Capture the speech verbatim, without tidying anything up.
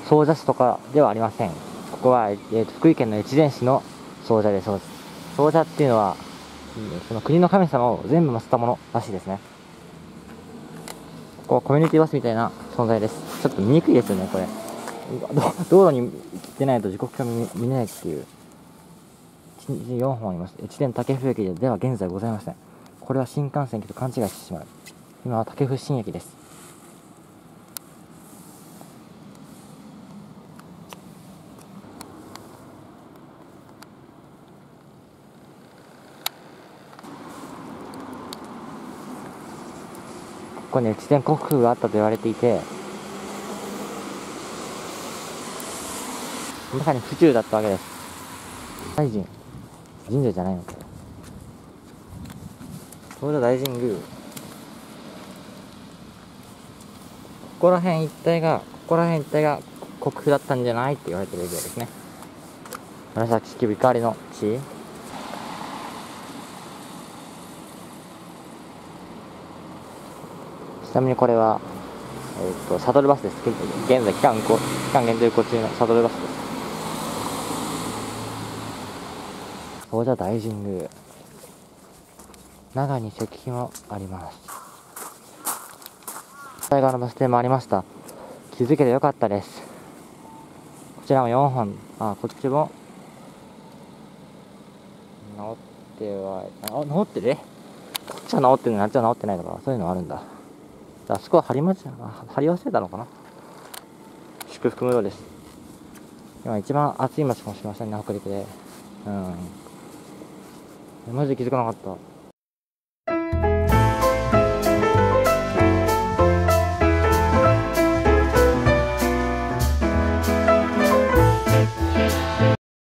総社市とかではありません。ここは、えー、と福井県の越前市の総社です。総社っていうのは、その国の神様を全部祀ったものらしいですね。ここはコミュニティバスみたいな存在です。ちょっと見にくいですよね、これ。道路に行ってないと時刻表見見れないっていう。いちにちよんほんいます。越前竹生駅では現在ございません。これは新幹線駅と勘違いしてしまう。今は竹生新駅です。ここに越前国府があったと言われていて、まさに府中だったわけです。大臣神社じゃないのか。東条大神宮。ここら辺一帯がここら辺一帯が国府だったんじゃないって言われてるエリアですね。紫式部ゆかりの地。ちなみにこれは、えー、とシャトルバスです。現在期間期間限定運行中のシャトルバスです。東条大神宮、長に石碑もあります。反対側のバス停もありました。気づけてよかったです。こちらもよんほん、あ、こっちも直ってはあ直ってる、えこっちは直ってるのにあっちは直ってないとか、そういうのあるんだ。あそこは張り間違張り忘れたのかな。祝福無料です。今一番暑い街かもしれませんね、北陸で。うんマジで気づかなかった。